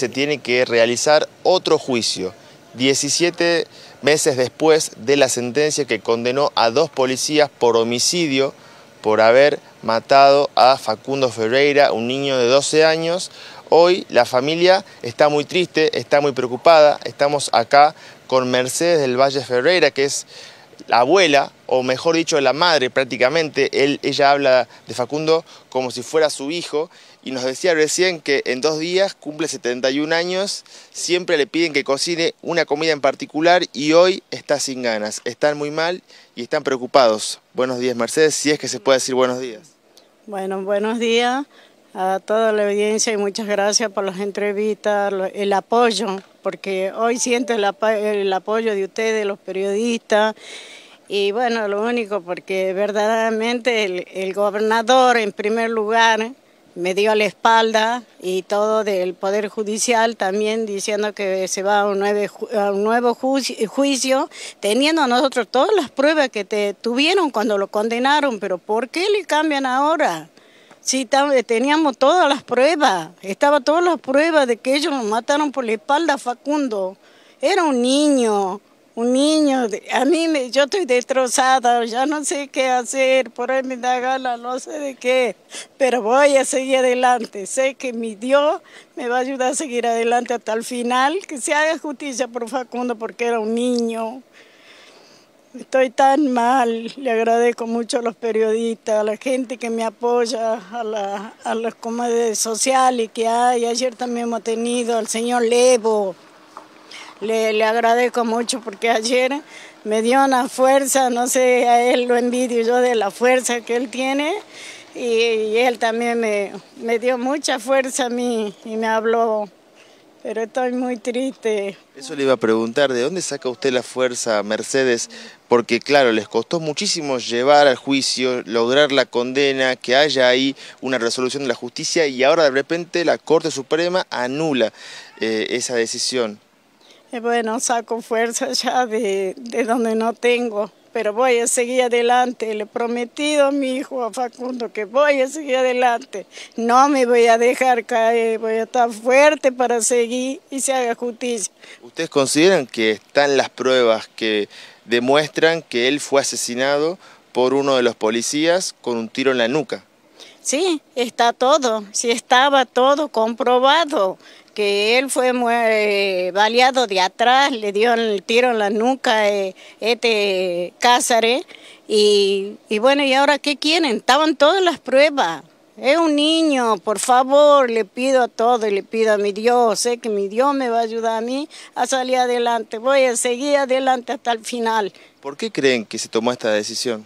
se tiene que realizar otro juicio, 17 meses después de la sentencia que condenó a 2 policías por homicidio, por haber matado a Facundo Ferreira, un niño de 12 años. Hoy la familia está muy triste, está muy preocupada. Estamos acá con Mercedes del Valle Ferreira, que es la abuela, o mejor dicho, la madre prácticamente. Ella habla de Facundo como si fuera su hijo y nos decía recién que en 2 días cumple 71 años, siempre le piden que cocine una comida en particular y hoy está sin ganas, están muy mal y están preocupados. Buenos días, Mercedes, si es que se puede decir buenos días. Bueno, buenos días a toda la audiencia y muchas gracias por las entrevistas, el apoyo, porque hoy siento el apoyo de ustedes, los periodistas, y bueno, lo único porque verdaderamente el gobernador en primer lugar me dio la espalda y todo del Poder Judicial también diciendo que se va a un nuevo juicio, teniendo nosotros todas las pruebas que tuvieron cuando lo condenaron, pero ¿por qué le cambian ahora? Sí, teníamos todas las pruebas, estaba todas las pruebas de que ellos lo mataron por la espalda a Facundo. Era un niño, yo estoy destrozada, ya no sé qué hacer, por ahí me da gana, no sé de qué, pero voy a seguir adelante. Sé que mi Dios me va a ayudar a seguir adelante hasta el final, que se haga justicia por Facundo porque era un niño. Estoy tan mal, le agradezco mucho a los periodistas, a la gente que me apoya, a las comunidades sociales que hay. Ayer también hemos tenido al señor Levo, le agradezco mucho porque ayer me dio una fuerza, no sé, a él lo envidio yo de la fuerza que él tiene y él también me dio mucha fuerza a mí y me habló. Pero estoy muy triste. Eso le iba a preguntar, ¿de dónde saca usted la fuerza, Mercedes? Porque claro, les costó muchísimo llevar al juicio, lograr la condena, que haya ahí una resolución de la justicia y ahora de repente la Corte Suprema anula esa decisión. Bueno, saco fuerza ya de donde no tengo, pero voy a seguir adelante. Le he prometido a mi hijo, a Facundo, que voy a seguir adelante. No me voy a dejar caer, voy a estar fuerte para seguir y se haga justicia. ¿Ustedes consideran que están las pruebas que demuestran que él fue asesinado por uno de los policías con un tiro en la nuca? Sí, está todo, sí estaba todo comprobado, que él fue baleado de atrás, le dio el tiro en la nuca Cázares, y bueno, ¿y ahora qué quieren? Estaban todas las pruebas. Es un niño, por favor, le pido a todo y le pido a mi Dios, sé que mi Dios me va a ayudar a mí a salir adelante, voy a seguir adelante hasta el final. ¿Por qué creen que se tomó esta decisión?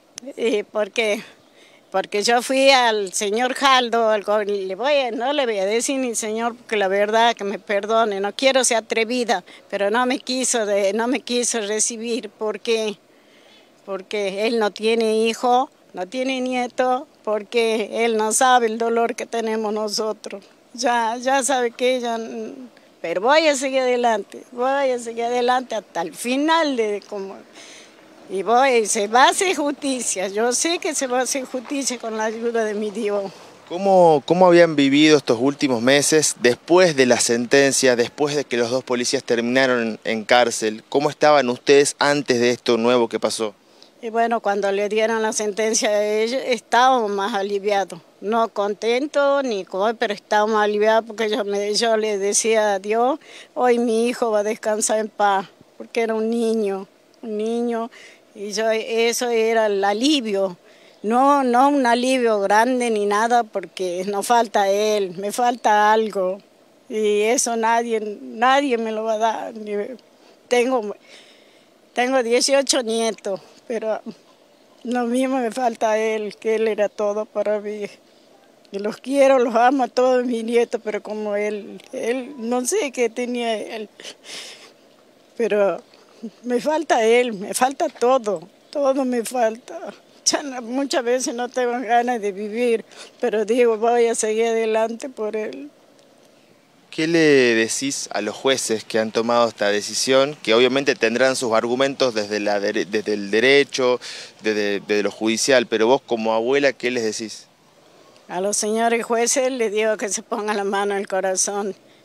Porque yo fui al señor Jaldo, no le voy a decir ni señor, porque la verdad que me perdone, no quiero ser atrevida, pero no me quiso recibir. ¿Por qué? Porque él no tiene hijo, no tiene nieto, porque él no sabe el dolor que tenemos nosotros. Ya sabe que ella, pero voy a seguir adelante hasta el final y se va a hacer justicia, yo sé que se va a hacer justicia con la ayuda de mi Dios. ¿Cómo habían vivido estos últimos meses después de la sentencia, después de que los 2 policías terminaron en cárcel? ¿Cómo estaban ustedes antes de esto nuevo que pasó? Y bueno, cuando le dieron la sentencia a ellos, estábamos más aliviados. No contentos pero estábamos aliviados porque yo le decía a Dios, hoy mi hijo va a descansar en paz, porque era un niño. Y eso era el alivio, no un alivio grande ni nada, porque nos falta él, me falta algo, y eso nadie me lo va a dar. Tengo 18 nietos, pero lo mismo me falta a él, que él era todo para mí. Y los quiero, los amo a todos mis nietos, pero como él no sé qué tenía él, pero me falta él, me falta todo me falta. Ya muchas veces no tengo ganas de vivir, pero digo, voy a seguir adelante por él. ¿Qué le decís a los jueces que han tomado esta decisión, que obviamente tendrán sus argumentos desde el derecho, desde lo judicial, pero vos como abuela, ¿qué les decís? A los señores jueces les digo que se pongan la mano en el corazón.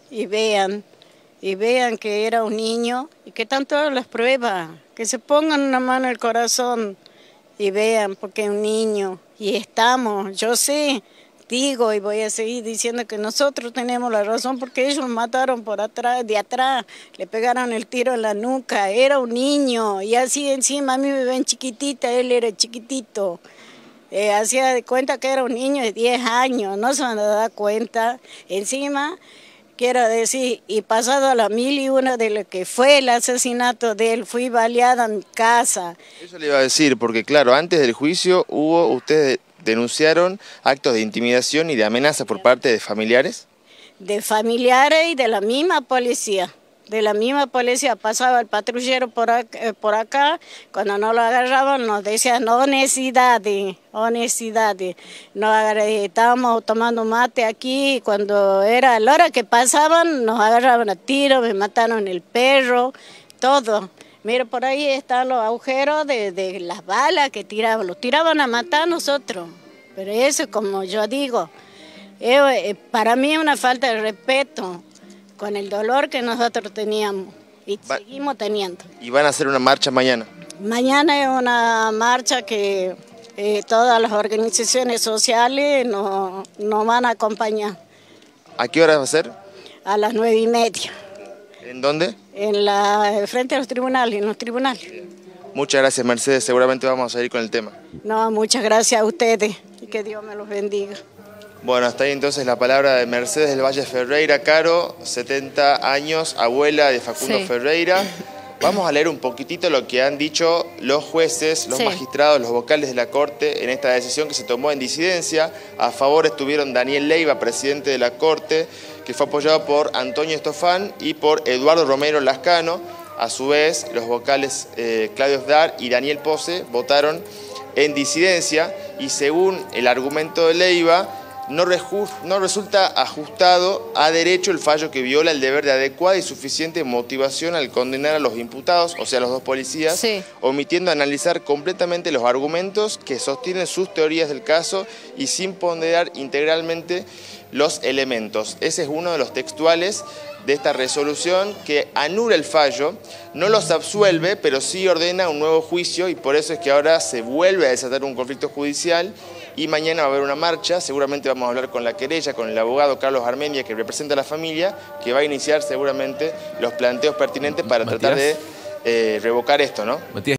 y vean que era un niño y que están todas las pruebas, que se pongan una mano en el corazón y vean porque es un niño y estamos, yo sé, digo y voy a seguir diciendo que nosotros tenemos la razón porque ellos lo mataron por atrás, de atrás, le pegaron el tiro en la nuca, era un niño y así encima a mí me ven chiquitita, él era chiquitito. Hacía de cuenta que era un niño de 10 años, no se van a dar cuenta. Encima, quiero decir, y pasado a la 1001 de lo que fue el asesinato de él, fui baleada en mi casa. Eso le iba a decir, porque claro, antes del juicio ustedes denunciaron actos de intimidación y de amenaza por parte de familiares. De familiares y de la misma policía. De la misma policía pasaba el patrullero por acá, cuando no lo agarraban nos decían honestidad. Estábamos tomando mate aquí, cuando era la hora que pasaban nos agarraban a tiro, me mataron el perro, todo. Mira, por ahí están los agujeros de las balas que tiraban, los tiraban a matar a nosotros. Pero eso, como yo digo, para mí es una falta de respeto con el dolor que nosotros teníamos y seguimos teniendo. ¿Y van a hacer una marcha mañana? Mañana es una marcha que todas las organizaciones sociales nos van a acompañar. ¿A qué hora va a ser? A las 9:30. ¿En dónde? Frente a los tribunales, en los tribunales. Muchas gracias, Mercedes, seguramente vamos a seguir con el tema. No, muchas gracias a ustedes y que Dios me los bendiga. Bueno, hasta ahí entonces la palabra de Mercedes del Valle Ferreira Caro, 70 años, abuela de Facundo Ferreira. Vamos a leer un poquitito lo que han dicho los jueces, los magistrados, los vocales de la Corte en esta decisión que se tomó en disidencia. A favor estuvieron Daniel Leiva, presidente de la Corte, que fue apoyado por Antonio Estofán y por Eduardo Romero Lascano. A su vez, los vocales Claudio Sdar y Daniel Pose votaron en disidencia y según el argumento de Leiva, no resulta ajustado a derecho el fallo que viola el deber de adecuada y suficiente motivación al condenar a los imputados, o sea, a los dos policías, omitiendo analizar completamente los argumentos que sostienen sus teorías del caso y sin ponderar integralmente los elementos. Ese es uno de los textuales de esta resolución que anula el fallo, no los absuelve, pero sí ordena un nuevo juicio y por eso es que ahora se vuelve a desatar un conflicto judicial y mañana va a haber una marcha, seguramente vamos a hablar con la querella, con el abogado Carlos Armenia que representa a la familia, que va a iniciar seguramente los planteos pertinentes para tratar de revocar esto, ¿no?